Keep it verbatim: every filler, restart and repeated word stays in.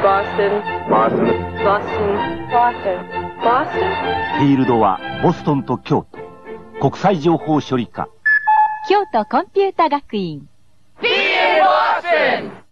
Boston. Boston. Boston. Boston. Boston. フィールドはボストンと京都。国際情報処理課。 京都コンピュータ学院。 Be in Boston!